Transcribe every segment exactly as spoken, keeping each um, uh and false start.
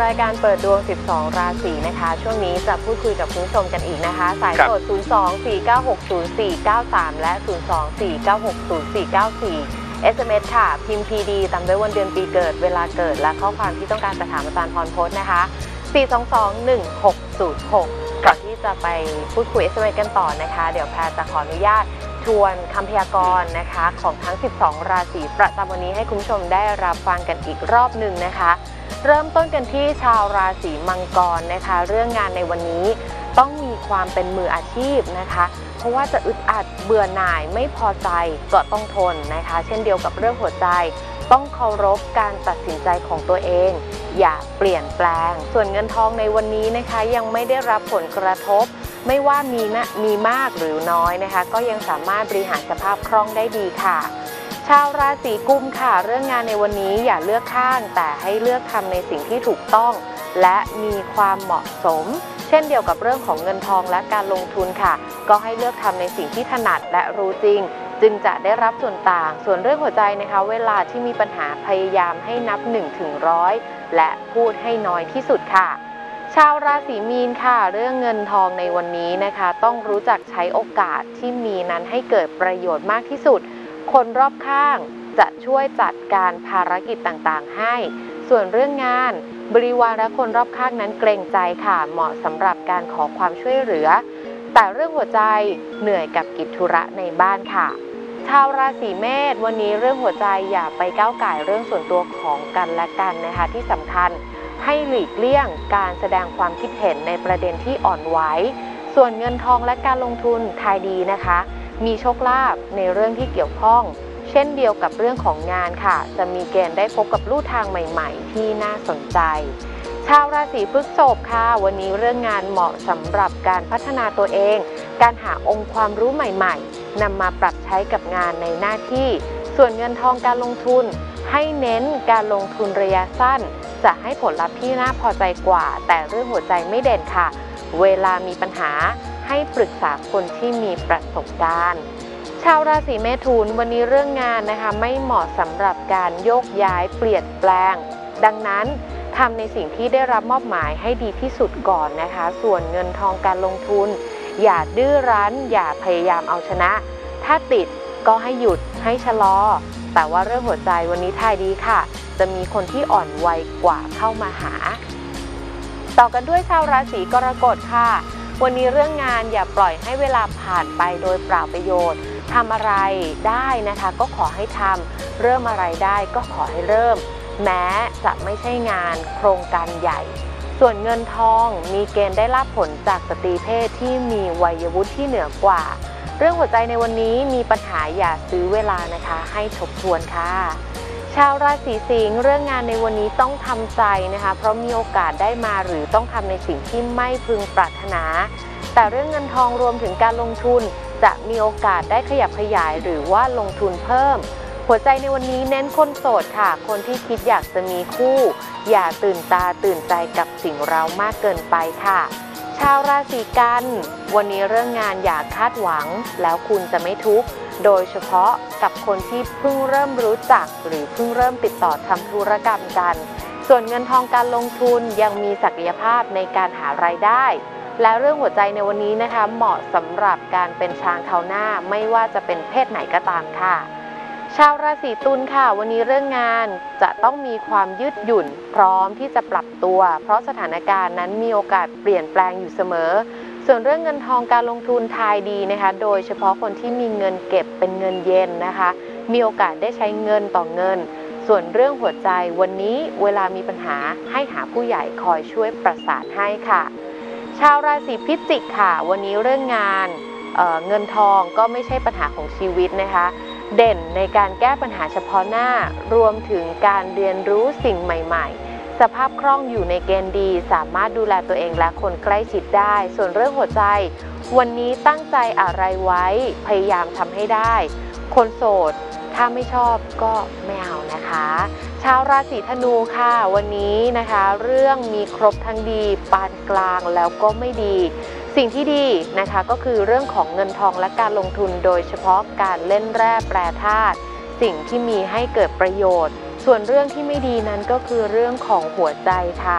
รายการเปิดดวงสิบสองราศีนะคะช่วงนี้จะพูดคุยกับคุณผู้ชมกันอีกนะคะสายสดศูนย์ สอง สี่ เก้า หก ศูนย์ สี่ เก้า สามและศูนย์ สอง สี่ เก้า หก ศูนย์ สี่ เก้า สี่ เอส เอ็ม เอส ค่ะพิมพ์ พี ดี ตามด้วยวันเดือนปีเกิดเวลาเกิดและข้อความที่ต้องการจะถามอาจารย์พรพจน์นะคะสี่ สอง สอง หนึ่ง หก ศูนย์ หกก่อนที่จะไปพูดคุย เอส เอ็ม เอส กันต่อนะคะเดี๋ยวแพรจะขออนุญาตทวนคำพยากรณ์นะคะของทั้งสิบสองราศีประจำวันนี้ให้คุณผู้ชมได้รับฟังกันอีกรอบหนึ่งนะคะเริ่มต้นกันที่ชาวราศีมังกรนะคะเรื่องงานในวันนี้ต้องมีความเป็นมืออาชีพนะคะเพราะว่าจะอึดอัดเบื่อหน่ายไม่พอใจก็ต้องทนนะคะเช่นเดียวกับเรื่องหัวใจต้องเคารพการตัดสินใจของตัวเองอย่าเปลี่ยนแปลงส่วนเงินทองในวันนี้นะคะยังไม่ได้รับผลกระทบไม่ว่ามีนะมีมากหรือน้อยนะคะก็ยังสามารถบริหารสภาพคล่องได้ดีค่ะชาวราศีกุมค่ะเรื่องงานในวันนี้อย่าเลือกข้างแต่ให้เลือกทำในสิ่งที่ถูกต้องและมีความเหมาะสมเช่นเดียวกับเรื่องของเงินทองและการลงทุนค่ะก็ให้เลือกทำในสิ่งที่ถนัดและรู้จริงจึงจะได้รับส่วนต่างส่วนเรื่องหัวใจนะคะเวลาที่มีปัญหาพยายามให้นับหนึ่งถึงร้อยและพูดให้น้อยที่สุดค่ะชาวราศีมีนค่ะเรื่องเงินทองในวันนี้นะคะต้องรู้จักใช้โอกาสที่มีนั้นให้เกิดประโยชน์มากที่สุดคนรอบข้างจะช่วยจัดการภารกิจต่างๆให้ส่วนเรื่องงานบริวารและคนรอบข้างนั้นเกรงใจค่ะเหมาะสำหรับการขอความช่วยเหลือแต่เรื่องหัวใจเหนื่อยกับกิจธุระในบ้านค่ะชาวราศีเมษวันนี้เรื่องหัวใจอย่าไปก้าวก่ายเรื่องส่วนตัวของกันและกันนะคะที่สำคัญให้หลีกเลี่ยงการแสดงความคิดเห็นในประเด็นที่อ่อนไหวส่วนเงินทองและการลงทุนทายดีนะคะมีโชคลาภในเรื่องที่เกี่ยวข้องเช่นเดียวกับเรื่องของงานค่ะจะมีเกณฑ์ได้พบกับลู่ทางใหม่ๆที่น่าสนใจชาวราศีพฤษภค่ะวันนี้เรื่องงานเหมาะสำหรับการพัฒนาตัวเองการหาองค์ความรู้ใหม่ๆนำมาปรับใช้กับงานในหน้าที่ส่วนเงินทองการลงทุนให้เน้นการลงทุนระยะสั้นจะให้ผลลัพธ์ที่น่าพอใจกว่าแต่เรื่องหัวใจไม่เด่นค่ะเวลามีปัญหาให้ปรึกษาคนที่มีประสบการณ์ชาวราศีเมถุนวันนี้เรื่องงานนะคะไม่เหมาะสำหรับการโยกย้ายเปลี่ยนแปลงดังนั้นทำในสิ่งที่ได้รับมอบหมายให้ดีที่สุดก่อนนะคะส่วนเงินทองการลงทุนอย่าดื้อรั้นอย่าพยายามเอาชนะถ้าติดก็ให้หยุดให้ชะลอแต่ว่าเรื่องหัวใจวันนี้ทายดีค่ะจะมีคนที่อ่อนวัยกว่าเข้ามาหาต่อกันด้วยชาวราศีกรกฎค่ะวันนี้เรื่องงานอย่าปล่อยให้เวลาผ่านไปโดยเปล่าประโยชน์ทำอะไรได้นะคะก็ขอให้ทำเริ่มอะไรได้ก็ขอให้เริ่มแม้จะไม่ใช่งานโครงการใหญ่ส่วนเงินทองมีเกณฑ์ได้รับผลจากสตรีเพศที่มีวัยวุฒิที่เหนือกว่าเรื่องหัวใจในวันนี้มีปัญหาอย่าซื้อเวลานะคะให้ทบทวนค่ะชาวราศีสิงห์เรื่องงานในวันนี้ต้องทำใจนะคะเพราะมีโอกาสได้มาหรือต้องทำในสิ่งที่ไม่พึงปรารถนาแต่เรื่องเงินทองรวมถึงการลงทุนจะมีโอกาสได้ขยับขยายหรือว่าลงทุนเพิ่มหัวใจในวันนี้เน้นคนโสดค่ะคนที่คิดอยากจะมีคู่อย่าตื่นตาตื่นใจกับสิ่งเร้ามากเกินไปค่ะชาวราศีกันวันนี้เรื่องงานอย่าคาดหวังแล้วคุณจะไม่ทุกข์โดยเฉพาะกับคนที่เพิ่งเริ่มรู้จักหรือเพิ่งเริ่มติดต่อทำธุรกรรมกันส่วนเงินทองการลงทุนยังมีศักยภาพในการหารายได้และเรื่องหัวใจในวันนี้นะคะเหมาะสำหรับการเป็นช้างเท้าหน้าไม่ว่าจะเป็นเพศไหนก็ตามค่ะชาวราศีตุลค่ะวันนี้เรื่องงานจะต้องมีความยืดหยุ่นพร้อมที่จะปรับตัวเพราะสถานการณ์นั้นมีโอกาสเปลี่ยนแปลงอยู่เสมอส่วนเรื่องเงินทองการลงทุนทายดีนะคะโดยเฉพาะคนที่มีเงินเก็บเป็นเงินเย็นนะคะมีโอกาสได้ใช้เงินต่อเงินส่วนเรื่องหัวใจวันนี้เวลามีปัญหาให้หาผู้ใหญ่คอยช่วยประสานให้ค่ะชาวราศีพิจิกค่ะวันนี้เรื่องงานเอ่อเงินทองก็ไม่ใช่ปัญหาของชีวิตนะคะเด่นในการแก้ปัญหาเฉพาะหน้ารวมถึงการเรียนรู้สิ่งใหม่ๆสภาพคล่องอยู่ในเกณฑ์ดีสามารถดูแลตัวเองและคนใกล้ชิดได้ส่วนเรื่องหัวใจวันนี้ตั้งใจอะไรไว้พยายามทำให้ได้คนโสดถ้าไม่ชอบก็ไม่เอานะคะชาวราศีธนูค่ะวันนี้นะคะเรื่องมีครบทั้งดีปานกลางแล้วก็ไม่ดีสิ่งที่ดีนะคะก็คือเรื่องของเงินทองและการลงทุนโดยเฉพาะการเล่นแร่แปรธาตุสิ่งที่มีให้เกิดประโยชน์ส่วนเรื่องที่ไม่ดีนั้นก็คือเรื่องของหัวใจค่ะ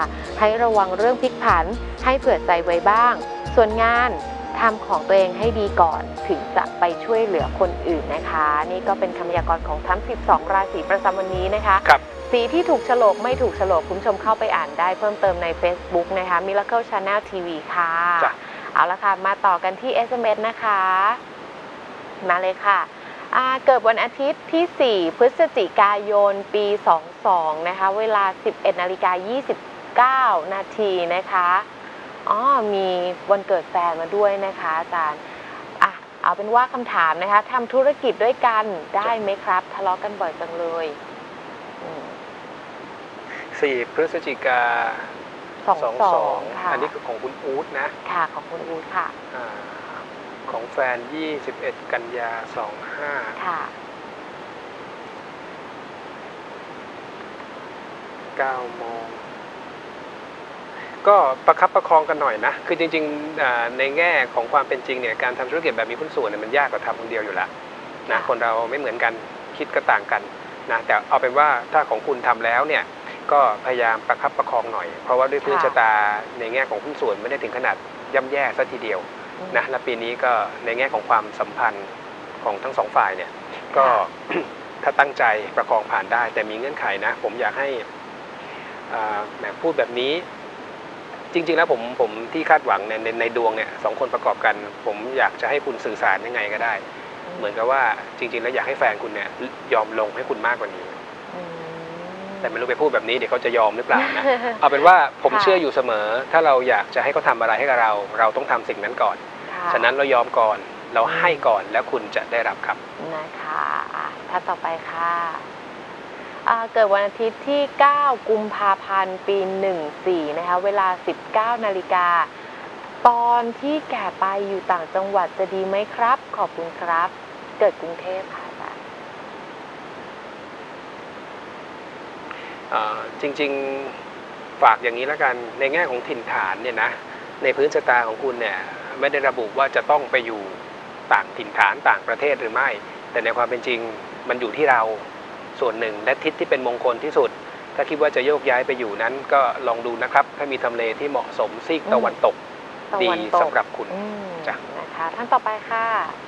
ให้ระวังเรื่องพลิกผันให้เผื่อใจไว้บ้างส่วนงานทำของตัวเองให้ดีก่อนถึงจะไปช่วยเหลือคนอื่นนะคะนี่ก็เป็นคำพยากรณ์ของทั้งสิบสองราศีประจำวันนี้นะคะสีที่ถูกโฉลกไม่ถูกโฉลกคุณผู้ชมเข้าไปอ่านได้เพิ่มเติมใน Facebook นะคะ Miracle Channel ที วี ค่ะเอาละค่ะมาต่อกันที่ เอส เอ็ม เอส นะคะมาเลยค่ะเกิดวันอาทิตย์ที่สี่พฤศจิกายนปีสองสองนะคะเวลา สิบเอ็ดนาฬิกายี่สิบเก้า นาทีนะคะอ๋อมีวันเกิดแฟนมาด้วยนะคะอาจารย์อ่ะเอาเป็นว่าคำถามนะคะทำธุรกิจด้วยกันได้ไหมครับทะเลาะกันบ่อยจังเลยสี่พฤศจิกาสองสองค่ะอันนี้คือของคุณอู๊ดนะค่ะของคุณอู๊ดค่ะของแฟนยี่สิบเอ็ดกันยาสองห้าค่ะเก้าโมงก็ประคับประคองกันหน่อยนะคือจริงๆในแง่ของความเป็นจริงเนี่ยการทำธุรกิจแบบมีหุ้นส่วนเนี่ยมันยากกว่าทำคนเดียวอยู่แล้วนะคนเราไม่เหมือนกันคิดก็ต่างกันนะแต่เอาเป็นว่าถ้าของคุณทำแล้วเนี่ยก็พยายามประคับประคองหน่อยเพราะว่าด้วยพื้นชะตาในแง่ของหุ้นส่วนไม่ได้ถึงขนาดย่ำแย่ซะทีเดียวนะและปีนี้ก็ในแง่ของความสัมพันธ์ของทั้งสองฝ่ายเนี่ยก็ถ้าตั้งใจประคองผ่านได้แต่มีเงื่อนไขนะผมอยากให้แหมพูดแบบนี้จริงๆแล้วผมผมที่คาดหวังในในในดวงเนี่ยสองคนประกอบกันผมอยากจะให้คุณสื่อสารยังไงก็ได้เหมือนกับว่าจริงๆแล้วอยากให้แฟนคุณเนี่ยยอมลงให้คุณมากกว่านี้แต่ไม่รู้ไปพูดแบบนี้เดี๋ยวเขาจะยอมหรือเปล่านะเอาเป็นว่าผมเชื่ออยู่เสมอถ้าเราอยากจะให้เขาทำอะไรให้กับเราเราต้องทำสิ่งนั้นก่อนฉะนั้นเรายอมก่อนเราให้ก่อนแล้วคุณจะได้รับครับนะคะท่านต่อไปค่ะเกิดวันอาทิตย์ที่เก้ากุมภาพันธ์ปีหนึ่งสี่นะคะเวลา สิบเก้านาฬิกาตอนที่แก่ไปอยู่ต่างจังหวัดจะดีไหมครับขอบคุณครับเกิดกรุงเทพค่ะอาจารย์จริงๆฝากอย่างนี้แล้วกันในแง่ของถิ่นฐานเนี่ยนะในพื้นชะตาของคุณเนี่ยไม่ได้ระบุว่าจะต้องไปอยู่ต่างถิ่นฐานต่างประเทศหรือไม่แต่ในความเป็นจริงมันอยู่ที่เราส่วนหนึ่งและทิศที่เป็นมงคลที่สุดถ้าคิดว่าจะโยกย้ายไปอยู่นั้นก็ลองดูนะครับถ้ามีทำเลที่เหมาะสมซีกตะวันตกดีสำหรับคุณจ้ะนะคะท่านต่อไปค่ะ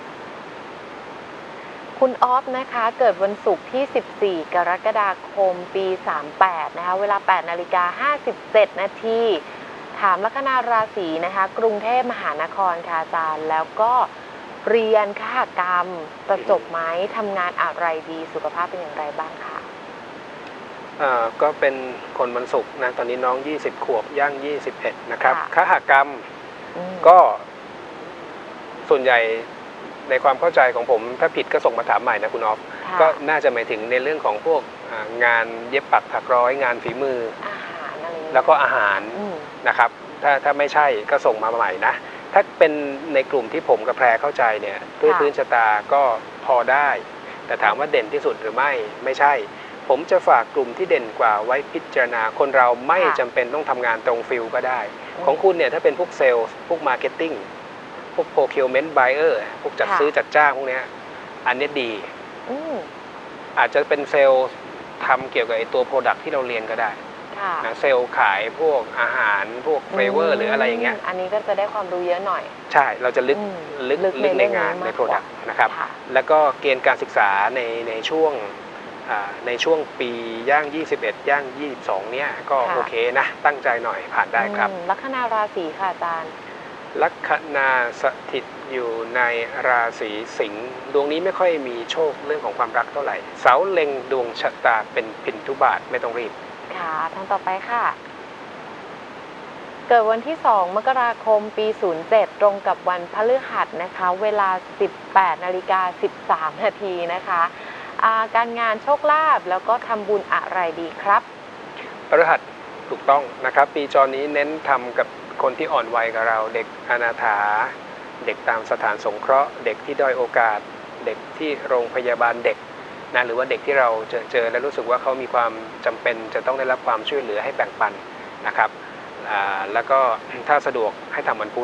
คุณออฟนะคะเกิดวันศุกร์ที่สิบสี่กรกฎาคมปีสามแปดนะคะเวลา แปดนาฬิกาห้าสิบเจ็ดนาทีถามลัคนาราศีนะคะกรุงเทพมหานครค่ะอาจารย์แล้วก็เรียนคหกรรมจะจบไหมทำงานอะไรดีสุขภาพเป็นอย่างไรบ้างคะอ่าก็เป็นคนวันศุกร์นะตอนนี้น้องยี่สิบขวบย่างยี่สิบเอ็ดนะครับคหกรรมก็ส่วนใหญ่ในความเข้าใจของผมถ้าผิดก็ส่งมาถามใหม่นะคุณออฟก็น่าจะหมายถึงในเรื่องของพวกงานเย็บปักถักร้อยงานฝีมือแล้วก็อาหารนะครับถ้าถ้าไม่ใช่ก็ส่งมาใหม่นะถ้าเป็นในกลุ่มที่ผมกับแพรเข้าใจเนี่ยด้วยพื้นชะตาก็พอได้แต่ถามว่าเด่นที่สุดหรือไม่ไม่ใช่ผมจะฝากกลุ่มที่เด่นกว่าไว้พิจารณาคนเราไม่จำเป็นต้องทำงานตรงฟิลก็ได้ของคุณเนี่ยถ้าเป็นพวกเซลล์พวกมาร์เก็ตติ้งพวก procurement buyer พวกจัดซื้อจัดจ้างพวกนี้อันนี้ดีอาจจะเป็นเซลล์ทำเกี่ยวกับไอ้ตัว product ที่เราเรียนก็ได้นะเซลล์ขายพวกอาหารพวกเฟเวอร์หรืออะไรอย่างเงี้ยอันนี้ก็จะได้ความรู้เยอะหน่อยใช่เราจะลึกลึกลึกในงานใน product นะครับแล้วก็เกณฑ์การศึกษาในในช่วงในช่วงปีย่างยี่สิบเอ็ดย่างยี่สิบสองเนี่ยก็โอเคนะตั้งใจหน่อยผ่านได้ครับลัคนาราศีค่ะอาจารย์ลัคนาสถิตอยู่ในราศีสิงห์ดวงนี้ไม่ค่อยมีโชคเรื่องของความรักเท่าไหร่เสาเล็งดวงชะตาเป็นพินทุบาทไม่ต้องรีบค่ะท่านต่อไปค่ะเกิดวันที่สองมกราคมปีศูนย์เจ็ดตรงกับวันพฤหัสนะคะเวลา สิบแปดนาฬิกาสิบสามนาทีนะคะการงานโชคลาภแล้วก็ทำบุญอะไรดีครับพฤหัสถูกต้องนะครับปีจรนี้เน้นทำกับคนที่อ่อนวัยกับเราเด็กอนาถาเด็กตามสถานสงเคราะห์เด็กที่ด้อยโอกาสเด็กที่โรงพยาบาลเด็กนะหรือว่าเด็กที่เราเจอเจอและรู้สึกว่าเขามีความจำเป็นจะต้องได้รับความช่วยเหลือให้แบ่งปันนะครับแล้วก็ถ้าสะดวกให้ทำวันพุธ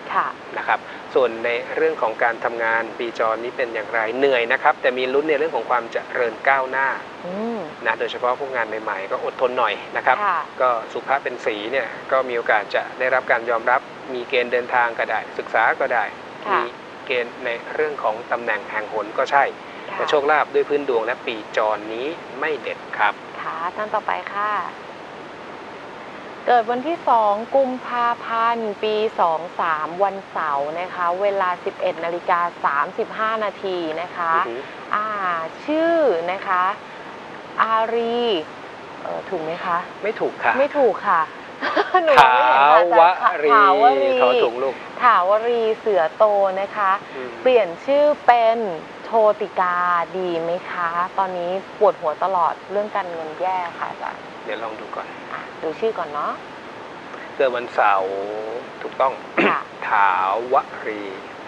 ค่ะนะครับส่วนในเรื่องของการทำงานปีจรนี้เป็นอย่างไรเหนื่อยนะครับแต่มีลุ้นในเรื่องของความเจริญก้าวหน้านะโดยเฉพาะพวกงานใหม่ๆก็อดทนหน่อยนะครับก็สุภาพเป็นสีเนี่ยก็มีโอกาสจะได้รับการยอมรับมีเกณฑ์เดินทางก็ได้ศึกษาก็ได้มีเกณฑ์ในเรื่องของตำแหน่งแห่งหนก็ใช่แต่โชคลาภด้วยพื้นดวงและปีจรนี้ไม่เด็ดครับค่ะท่านต่อไปค่ะเกิดวันที่สองกุมภาพันธ์ปีสองสามวันเสาร์นะคะเวลาสิบเอ็ดนาฬิกาสามสิบห้านาทีนะคะอ่าชื่อนะคะอารีเออถูกไหมคะไม่ถูกค่ะไม่ถูกค่ะหนูไม่เห็นค่ะถาวรีถอถุงลูกถาวรีเสือโตนะคะเปลี่ยนชื่อเป็นโชติกาดีไหมคะตอนนี้ปวดหัวตลอดเรื่องการเงินแย่ค่ะอาจารย์เดี๋ยวลองดูก่อนดูชื่อก่อนเนาะเกิดวันเสาร์ถูกต้องถาวรี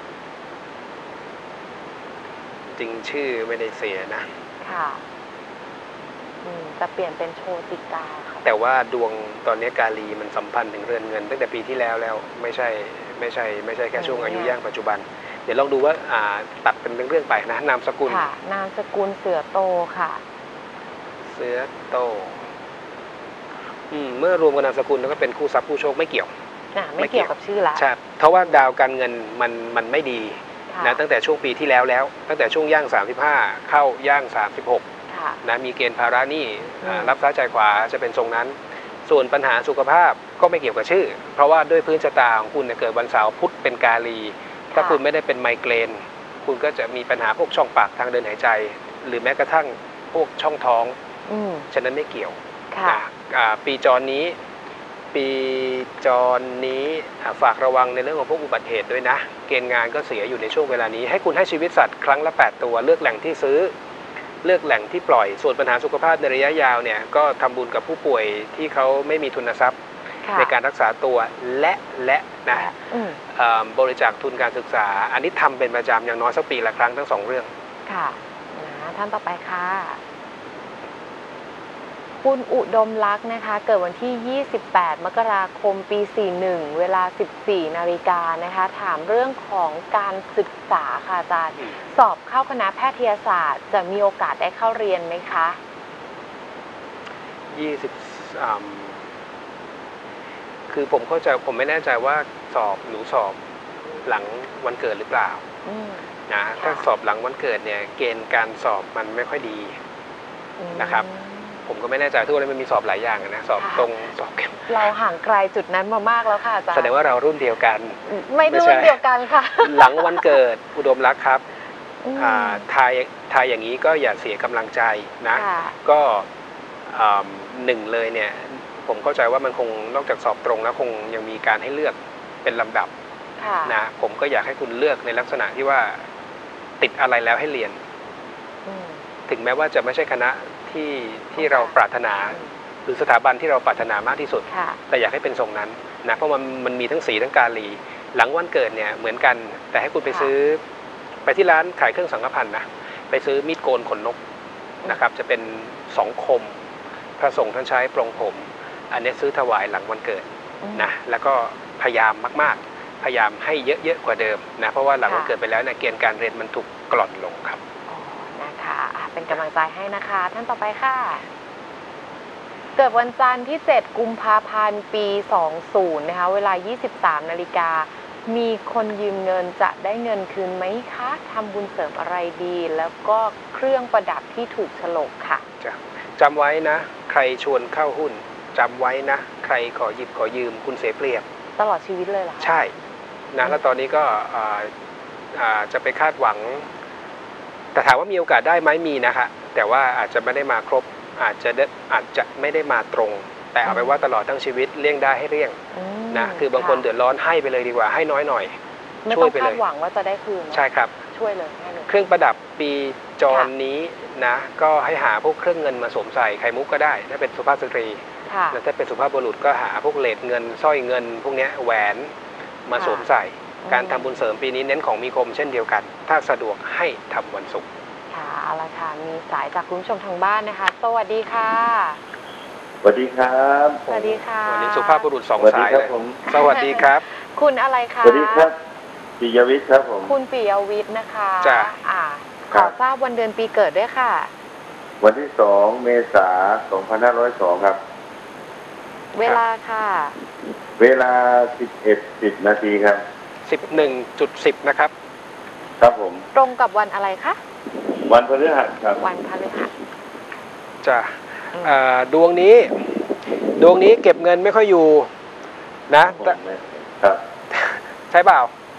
จริงชื่อไม่ได้เสียนะค่ะจะเปลี่ยนเป็นโชติกาค่ะแต่ว่าดวงตอนนี้กาลีมันสัมพันธ์ถึงเรือนเงินตั้งแต่ปีที่แล้วแล้วไม่ใช่ไม่ใช่ไม่ใช่แค่ช่วงอายุย่างปัจจุบันเดี๋ยวลองดูว่าตัดเป็นเรื่องๆไปนะนามสกุลค่ะนามสกุลเสือโตค่ะเสือโตเมื่อรวมกับนามสกุลแล้วก็เป็นคู่ทรัพย์คู่โชคไม่เกี่ยวไม่เกี่ยวกับชื่อละใช่เพราะว่าดาวการเงินมันมันไม่ดีนะตั้งแต่ช่วงปีที่แล้วแล้วตั้งแต่ช่วงย่างสามสิบห้าเข้าย่างสามสิบหกนะมีเกณฑ์ภาระหนี้รับซ้ายจ่ายขวาจะเป็นทรงนั้นส่วนปัญหาสุขภาพก็ไม่เกี่ยวกับชื่อเพราะว่าด้วยพื้นชะตาของคุณเกิดวันเสาร์พุธเป็นกาลีถ้าคุณไม่ได้เป็นไมเกรนคุณก็จะมีปัญหาพวกช่องปากทางเดินหายใจหรือแม้กระทั่งพวกช่องท้องฉะนั้นไม่เกี่ยวปีจรนี้ปีจรนี้ฝากระวังในเรื่องของพวกอุบัติเหตุด้วยนะเกณฑ์งานก็เสียอยู่ในช่วงเวลานี้ให้คุณให้ชีวิตสัตว์ครั้งละแปดตัวเลือกแหล่งที่ซื้อเลือกแหล่งที่ปล่อยส่วนปัญหาสุขภาพในระยะยาวเนี่ยก็ทำบุญกับผู้ป่วยที่เขาไม่มีทุนทรัพย์ในการรักษาตัวและและนะบริจาคทุนการศึกษาอันนี้ทำเป็นประจำอย่างน้อยสักปีละครั้งทั้งสองเรื่องค่ะนะท่านต่อไปค่ะคุณอุดมลักษณ์นะคะเกิดวันที่ยี่สิบแปดมกราคมปีสี่สิบเอ็ดเวลาสิบสี่นาฬิกานะคะถามเรื่องของการศึกษาค่ะอาจารย์สอบเข้าคณะแพทยศาสตร์จะมีโอกาสได้เข้าเรียนไหมคะยี่สิบคือผมเข้าใจผมไม่แน่ใจว่าสอบหนูสอบหลังวันเกิดหรือเปล่านะถ้าสอบหลังวันเกิดเนี่ยเกณฑ์การสอบมันไม่ค่อยดีนะครับผมก็ไม่แน่ใจทุกวันนี้มันมีสอบหลายอย่างนะสอบตรงสอบเราห่างไกลจุดนั้นมามากแล้วค่ะอาจารย์แสดงว่าเรารุ่นเดียวกันไม่รุ่นเดียวกันค่ะหลังวันเกิดอุดมรักครับทายทายอย่างนี้ก็อย่าเสียกำลังใจนะก็หนึ่งเลยเนี่ยผมเข้าใจว่ามันคงนอกจากสอบตรงแล้วคงยังมีการให้เลือกเป็นลำดับนะผมก็อยากให้คุณเลือกในลักษณะที่ว่าติดอะไรแล้วให้เรียนถึงแม้ว่าจะไม่ใช่คณะที่ที่เราปรารถนาหรือสถาบันที่เราปรารถนามากที่สุดแต่อยากให้เป็นทรงนั้นนะเพราะมันมันมีทั้งสีทั้งกาลีหลังวันเกิดเนี่ยเหมือนกันแต่ให้คุณไปซื้อไปที่ร้านขายเครื่องสังฆพันธ์นะไปซื้อมีดโกนขนนกนะครับจะเป็นสองคมพระสงฆ์ท่านใช้ปรงผมอันนี้ซื้อถวายหลังวันเกิดนะแล้วก็พยายามมากๆพยายามให้เยอะๆกว่าเดิมนะเพราะว่าหลังวันเกิดไปแล้วเนี่ยเกณฑ์การเรียนมันถูกกล่อนลงครับนะคะเป็นกำลังใจให้นะคะท่านต่อไปค่ะเกิดวันจันทร์ที่เจ็ดกุมภาพันธ์ปีสองสิบนะคะเวลายี่สิบสามนาฬิกามีคนยืมเงินจะได้เงินคืนไหมคะทำบุญเสริมอะไรดีแล้วก็เครื่องประดับที่ถูกฉลกค่ะจำไว้นะใครชวนเข้าหุ้นจำไว้นะใครขอหยิบขอยืมคุณเสียเปรียบตลอดชีวิตเลยเหรอใช่นะแล้วตอนนี้ก็จะไปคาดหวังแต่ถามว่ามีโอกาสได้ไหมมีนะคะแต่ว่าอาจจะไม่ได้มาครบอาจจะอาจจะไม่ได้มาตรงแต่เอาไปว่าตลอดทั้งชีวิตเลี่ยงได้ให้เลี่ยงนะคือบางคนเดือดร้อนให้ไปเลยดีกว่าให้น้อยหน่อยช่วยไปเลยไม่ต้องคาดหวังว่าจะได้คืนใช่ครับช่วยเลยเครื่องประดับปีจรนี้นะก็ให้หาพวกเครื่องเงินมาสวมใส่ไข่มุกก็ได้ถ้าเป็นสุภาพสตรีแล้วถ้าเป็นสุภาพบุรุษก็หาพวกเลสเงินสร้อยเงินพวกนี้แหวนมาสวมใส่การทำบุญเสริมปีนี้เน้นของมีคมเช่นเดียวกันถ้าสะดวกให้ทำวันศุกร์ค่ะเอาละค่ะมีสายจากคุณผู้ชมทางบ้านนะคะสวัสดีค่ะสวัสดีครับสวัสดีค่ะวันนี้สุภาพบุรุษสองสวัสดีสายครัเลบยผมสวัสดีครับคุณอะไรคะสวัสดีครับปิยวิทย์ครับผมคุณปิยวิทย์นะคะจ้ะอ่าคขรับอทราบวันเดือนปีเกิดด้วยค่ะวันที่สองเมษาสองพันห้าร้อยสองครับเวลาค่ะเวลาสิบเอ็ดสิบนาทีครับสิบหนึ่งจุดสิบนะครับครับผมตรงกับวันอะไรคะวันพฤหัสครับวันพฤหัสจ้ะอืมอ่าดวงนี้ ดวงนี้เก็บเงินไม่ค่อยอยู่นะแต่ครับใช่เปล่า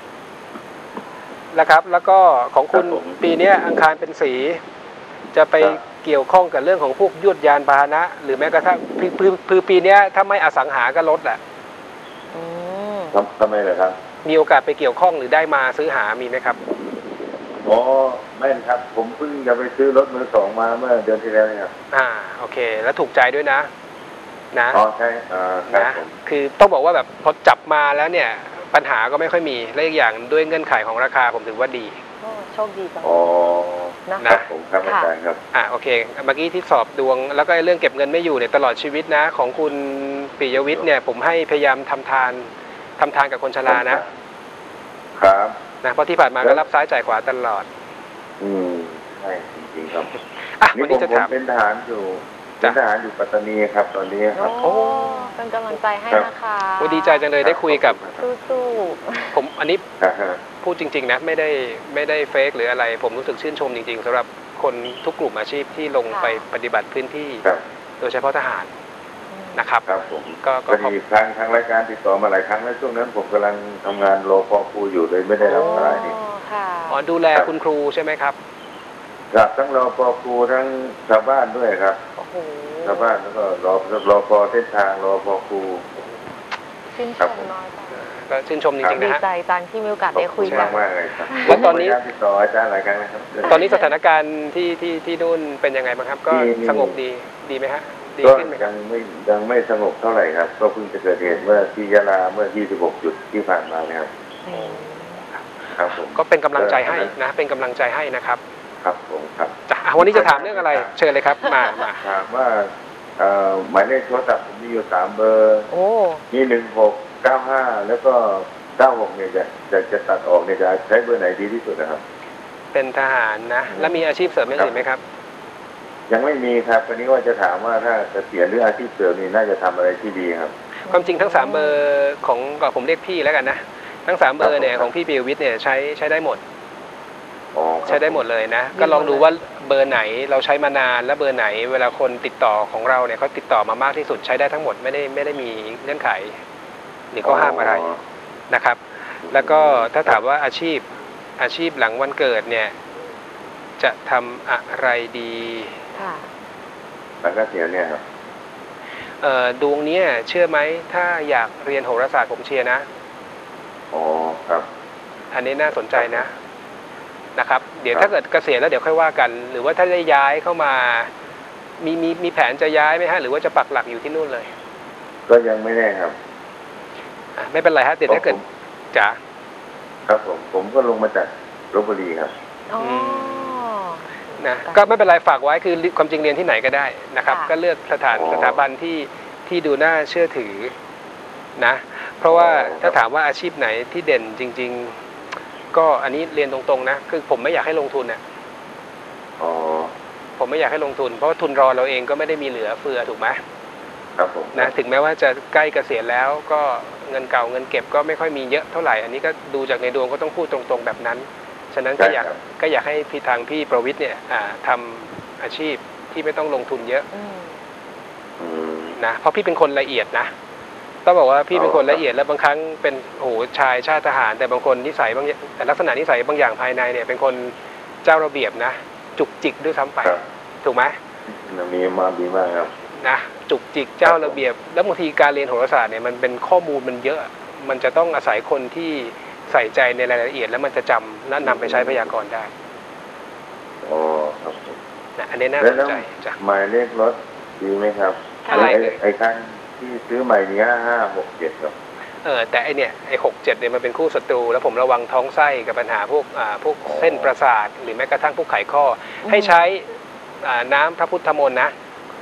นะครับ แล้วก็ของคุณครับผมปีเนี้ยอังคารเป็นสี จะไปครับเกี่ยวข้องกับเรื่องของพวกยวดยานพาหนะ หรือแม้กระทั่งคือคือคือปีเนี้ยถ้าไม่อสังหาก็ลดแหละอืมทำทำไมเหรอครับมีโอกาสไปเกี่ยวข้องหรือได้มาซื้อหามีไหมครับอ๋อแม่นครับ ผมเพิ่งจะไปซื้อรถมือสองมาเมื่อเดือนที่แล้วเนี่ยครับอ่าโอเค แล้วถูกใจด้วยนะ นะอ๋อใช่อ่าครับนะผมคือต้องบอกว่าแบบพอจับมาแล้วเนี่ย ปัญหาก็ไม่ค่อยมีและอีกอย่างด้วยเงื่อนไขของราคาผมถือว่าดีโอ้โชคดีจังอ๋อนะนะครับผมครับอาจารย์ครับอ่าโอเคเมื่อกี้ที่สอบดวง แล้วก็เรื่องเก็บเงินไม่อยู่เนี่ยตลอดชีวิตนะ ของคุณปิยวิทย์เนี่ยผมให้พยายามทำทานทำทานกับคนชรานะครับ นะเพราะที่ผ่านมาก็รับซ้ายจ่ายขวาตลอดอืมใช่จริงๆครับอ่ะนี่วันผนี้มจะผมถามเป็นทหารอยู่เป็จ้ะนทหารอยู่ปัตตานีครับ ตอนนี้ครับโอ้เป็นกำลังใจให้นะคะโอ้ดีใจจังเลยได้คุยกับสู้ผมอันนี้อ่าฮะพูดจริงๆนะไม่ได้ไม่ได้เฟกหรืออะไร ผมรู้สึกชื่นชมจริงๆสำหรับคนทุกกลุ่มอาชีพที่ลงไปปฏิบัติพื้นที่ครับโดยเฉพาะทหารๆนะครับครับผมก็ก็พอขอบดีทางทางรายการติดต่อมาหลายครั้งแล้วช่วงนั้นผมกำลังทำงานรอพอครูอยู่เลยไม่ได้รับสายนี่โอ้ค่ะอ๋อดูแลคุณครูใช่ไหมครับครับทั้งรอพอครูทั้งชาวบ้านด้วยครับโอ้โหชาวบ้านแล้วก็รอรอพอเส้นทางรอพอครูชื่นชครับมผมน้อยจังก็ชื่นชมจริงๆดีนะฮะใจจังที่มีโอกาสได้คุยขอบกัมาน กมากๆเลยครับแล้วตอนนี้ผมพยายามติดต่ออาจารย์หลายครั้งนะครับตอนนี้สถานการณ์ที่ที่ที่นู่นเป็นยังไงบ้างครับ ก็ที่สงบดีดีไหมฮะดีก็ขึ้นไหมคยัรับงไม่ยังไม่สงบเท่าไหร่ครับ ก็เพิ่งจะเกิดเหตุเมื่อที่ยะลาเมื่อ ยี่สิบหก จุดที่ผ่านมาเนี่ยครับอืมครับผมก็เป็นกำลังใจให้นะ เป็นกำลังใจให้นะครับครับผมครับจ้ะอ่ะวันนี้จะถามเรื่องอะไร เชิญเลยครับมามาถามว่าเอ่อหมายเลขโทรศัพท์ผมมีอยู่สามเบอร์โอ้มีหนึ่งหกเก้าห้าแล้วก็เก้าหกเนี่ยจะจะจะตัดออกเนี่ยจะใช้เบอร์ไหนดีที่สุดนะครับเป็นทหารนะ แล้วมีอาชีพเสริมอย่างอื่นไหมครับยังไม่มีครับตอนนี้ว่าจะถามว่าถ้าเกษียณหรืออาชีพเสริมนี่น่าจะทำอะไรที่ดีครับความจริงทั้งสามเบอร์ของก็ผมเรียกพี่แล้วกันนะ ทั้งสามเบอร์เนี่ยครับของพี่ปิยวิทย์เนี่ยใช้ใช้ได้หมดอ๋อครับใช้ได้หมดเลยนะ ก็ลองดูว่าเบอร์ไหนเราใช้มานานและเบอร์ไหน เวลาคนติดต่อของเราเนี่ยเขาติดต่อมามากที่สุดใช้ได้ทั้งหมดไม่ได้ไม่ได้มีเงื่อนไขหรือข้อห้ามอะไรนะครับ แล้วก็ถ้าถามว่าอาชีพอาชีพหลังวันเกิดเนี่ยจะทำอะไรดีค่ะหลังเกษียณเนี่ยครับเอ่อดวงเนี้ยเชื่อไหมถ้าอยากเรียนโหราศาสตร์ผมเชียร์นะอ๋อครับอันนี้น่าสนใจนะนะครับ เดี๋ยวครับถ้าเกิดเกษียณแล้วเดี๋ยวค่อยว่ากัน หรือว่าถ้าได้ย้ายเข้ามา มีมีมีแผนจะย้ายไหมฮะหรือว่าจะปักหลักอยู่ที่นู่นเลยก็ยังไม่แน่ครับอ่ะไม่เป็นไรฮะเดี๋ยวถ้าเกิดผมจ๋าครับผมผมก็ลงมาจากลพบุรีครับอ๋อนะก็ไม่เป็นไรฝากไว้คือความจริงเรียนที่ไหนก็ได้นะครับค่ะก็เลือกสถานอ๋อสถาบันที่ที่ดูน่าเชื่อถือนะ เพราะว่าอ๋อถ้าถามว่าอาชีพไหนที่เด่นจริง ๆ ก็อันนี้เรียนตรงๆนะคือผมไม่อยากให้ลงทุนเนี่ยอ๋อผมไม่อยากให้ลงทุน เพราะว่าทุนรอเราเองก็ไม่ได้มีเหลือเฟือถูกไหมครับผมนะถึงแม้ว่าจะใกล้เกษียณแล้วก็เงินเก่าเงินเก็บก็ไม่ค่อยมีเยอะเท่าไหร่อันนี้ก็ดูจากในดวงก็ต้องพูดตรงๆแบบนั้น ฉะนั้นก็อยากก็อยากให้พี่ทางพี่ประวิตรเนี่ยอ่าทำอาชีพที่ไม่ต้องลงทุนเยอะอืมอืมนะเพราะพี่เป็นคนละเอียดนะต้องบอกว่าพี่เป็นคนละเอียดและบางครั้งเป็นโอ้โหชายชาติทหาร แต่บางคนนิสัยบางอย่างแต่ลักษณะนิสัยบางอย่างภายในเนี่ยเป็นคนเจ้าระเบียบนะ จุกจิกด้วยซ้ำไปครับถูกไหมมีมาดีมากครับนะจุกจิกเจ้าระเบียบ แล้วบางทีการเรียนโหราศาสตร์เนี่ยมันเป็นข้อมูลมันเยอะ มันจะต้องอาศัยคนที่ใส่ใจในรายละเอียดแล้วมันจะจำและนำไปใช้พยากรณ์ได้อ๋อครับผมนะอันนี้น่าแล้สวน แล้วใจจ้ะหมายเลขรถดีไหมครับอะไรไอ้เลยไอ้คันที่ซื้อใหม่นี้ห้าห้าหกเจ็ดครับเออแต่ไอเนี่ยไอหกเจ็ดเนี่ยมันเป็นคู่ศัตรูแล้วผมระวังท้องไส้กับปัญหาพวกอ่าพวกเส้นประสาทหรือแม้กระทั่งพวกไขข้อ ให้ใช้อ่าน้ำพระพุทธมนต์นะ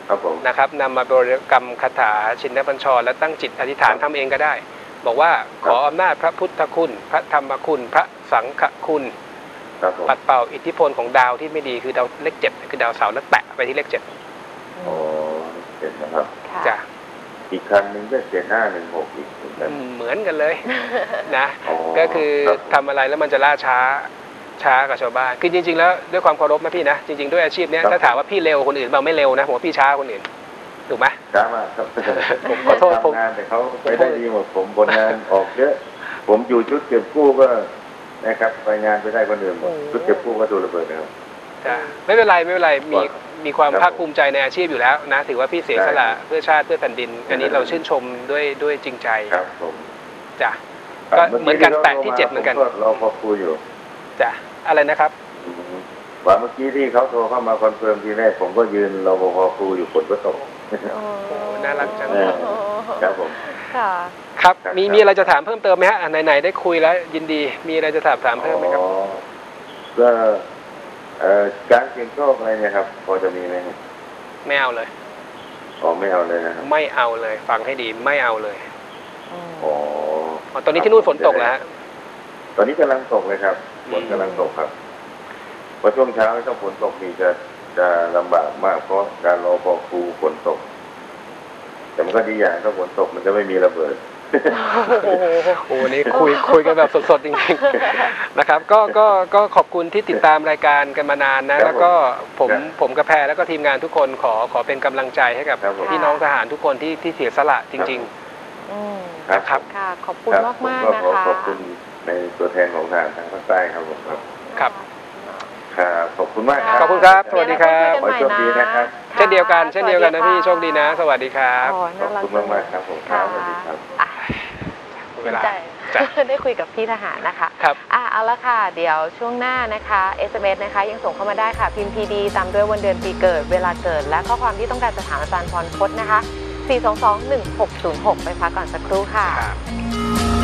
ครับผมนะครับนำมาบริกรรมคาถาชินบัญชรและตั้งจิตอธิษฐานทำเองก็ได้ บอกว่าขออำนาจพระพุทธคุณ พระธรรมคุณ พระสังฆคุณครับผมปัดเป่าอิทธิพลของดาวที่ไม่ดีคือดาวเลขเจ็ดคือดาวเสาร์แล้วแตะไปที่เลขเจ็ดโอ้เจ็ดนะครับค่ะจ้ะอีกคันหนึ่งก็เจ็ดห้าหนึ่งหกอีกเหมือนกันอืมเหมือนกันเลยนะอ๋อก็คือครับทำอะไรแล้วมันจะล่าช้าช้ากับชาวบ้านคือจริงๆแล้วด้วยความเคารพนะพี่นะจริงๆด้วยอาชีพเนี้ยครับถ้าถามว่าพี่เร็วคนอื่นเปล่าไม่เร็วนะผมว่าพี่ช้าคนอื่นถูกไหมช้ามากครับผมขอโทษผมทำงานแต่เขาไปได้ดีหมดผมผลงานออกเยอะ ผมอยู่ชุดเก็บกู้ก็นะครับไปงานไปได้คนอื่นหมดชุดเก็บกู้ก็ถูกระเบิดนะครับจ้ะไม่เป็นไรไม่เป็นไรมีมีความครับภาคภูมิใจในอาชีพอยู่แล้วนะถือว่าพี่เสียสละเพื่อชาติเพื่อแผ่นดิน อันนี้เราชื่นชมด้วยด้วยจริงใจครับผมจ้ะ ก็เหมือนกันแตะที่เจ็ดเหมือนกันผเราพอคุยอยู่จ้ะอะไรนะครับอืมว่าเมื่อกี้ที่เขาโทรเข้ามาคอนเฟิร์มทีแรกผมก็ยืนรปภครูอยู่ฝนก็ตกโอ้โอ้น่ารักจังเออ ครับผมค่ะครับครับมีมีอะไรจะถามเพิ่มเติมไหมฮะอ่ะไหนๆได้คุยแล้วยินดีมีอะไรจะถามถามเพิ่มไหมครับอ๋อก็เอ่อการเสี่ยงโชคอะไรเนี่ยครับ พอจะมีไหมครับไม่เอาเลยอ๋อไม่เอาเลยนะครับไม่เอาเลยฟังให้ดีไม่เอาเลยอืมอ๋ออ๋อตอนนี้ที่นู่นฝนตกแล้วฮะตอนนี้กำลังตกเลยครับฝนกำลังตกครับพอช่วงเช้าถ้าฝนตกนี่จะจะลำบากมากเพราะการรอพอครูฝนตก แต่มันก็ดีอย่างถ้าฝนตกมันจะไม่มีระเบิดโอ้โหโอ้โหนี่คุยคุยกันแบบสดๆจริงๆนะครับก็ก็ก็ขอบคุณที่ติดตามรายการกันมานานนะครับแล้วก็ผมครับผมกับแพรแล้วก็ทีมงานทุกคนขอขอเป็นกำลังใจให้กับครับผมพี่น้องทหารทุกคนที่ที่เสียสละจริงอืมนะครับค่ะ ขอบคุณครับมากผมมากก็ๆขอนะคะขอบคุณในตัวแทนของทหารทางภาคใต้ครับผมครับครับครับขอบคุณมากครับขอบคุณครับสวัสดีครับขอให้โชคดีนะครับๆ เช่นเดียวกันเช่นเดียวกันนะพี่โชคดีนะ สวัสดีครับอ๋อขน่าอบรักคุณมากๆครับผมครับสวัสดีครับอ่ะเวลาใจจ้ะได้คุยกับพี่ทหารนะคะครับอ่ะเอาละค่ะ เดี๋ยวช่วงหน้านะคะ เอส เอ็ม เอส นะคะยังส่งเข้ามาได้ค่ะ พิมพ์ พี ดี ตามด้วยวันเดือนปีเกิด เวลาเกิด และข้อความที่ต้องการจะถามอาจารย์พรพจน์นะคะ สี่ สอง สอง หนึ่ง หก ศูนย์ หก ไปพักก่อนสักครู่ค่ะครับ